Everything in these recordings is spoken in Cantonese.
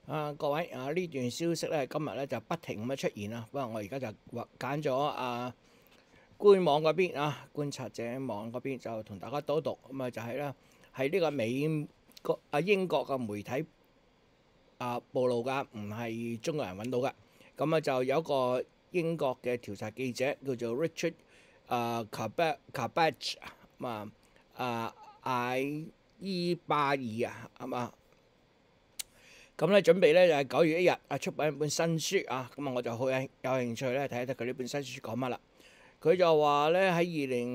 各位呢段消息咧，今日咧就不停咁樣出現啦。不過我而家就揀咗官網嗰邊觀察者網嗰邊就同大家多讀咁就係咧係呢個美國英國嘅媒體暴露㗎，唔係中國人揾到㗎。咁就有一個英國嘅調查記者叫做 Richard Cabbage 艾伊巴爾係嘛？咁咧準備咧就係9月1日出版一本新書咁我就好有興趣咧睇一睇佢呢本新書講乜啦。佢就話咧喺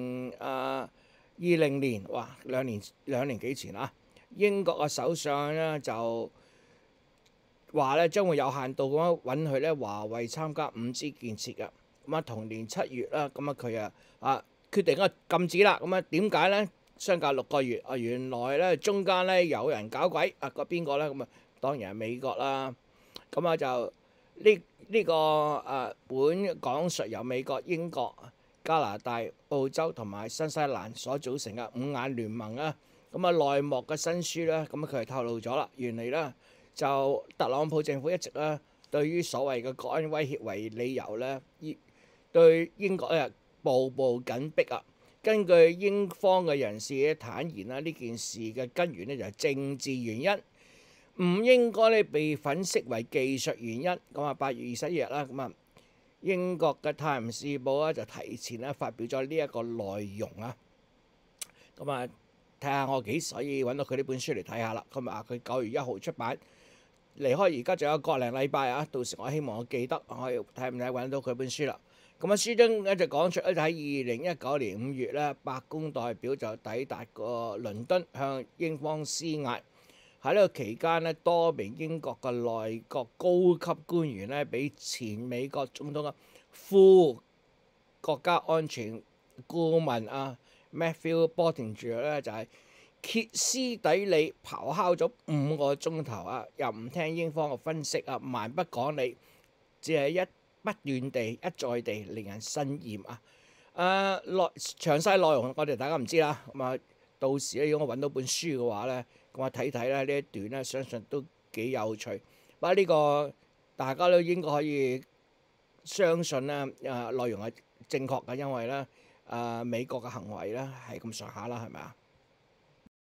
2020年，哇兩年幾前英國嘅首相咧就話咧將會有限度咁樣允許咧華為參加5G建設嘅。同年7月啦，佢決定禁止啦。點解咧？相隔6個月原來咧中間咧有人搞鬼個邊個咧？當然係美國啦。就呢個本講述由美國、英國、加拿大、澳洲同埋新西蘭所組成嘅5眼聯盟內幕嘅新書咧，佢係透露咗啦。原嚟咧就特朗普政府一直對於所謂嘅國安威脅為理由咧，對英國咧步步緊逼。根據英方嘅人士坦言呢件事嘅根源咧就係政治原因。唔應該咧被粉飾為技術原因。8月21日啦，英國嘅《泰晤士報》就提前發表咗呢一個內容睇下我幾時可以揾到佢呢本書嚟睇下啦。佢9月1號出版，離開而家仲有個零禮拜到時我希望我記得可以睇唔睇揾到佢本書啦。書中就講出咧喺2019年5月咧，白宮代表就抵達過倫敦向英方施壓。喺呢個期間咧，多名英國嘅內閣高級官員咧，俾前美國總統嘅副國家安全顧問Matthew Bottinger 咧，就係歇斯底里咆哮咗5個鐘頭又唔聽英方嘅分析蠻不講理，只係不斷地一再地令人生厭詳細內容我哋大家唔知啦。到時咧，如果我揾到本書嘅話咧，我睇睇咧呢一段咧，相信都幾有趣。不過呢個大家都應該可以相信咧，內容係正確嘅，因為咧美國嘅行為咧係咁上下啦，係咪啊？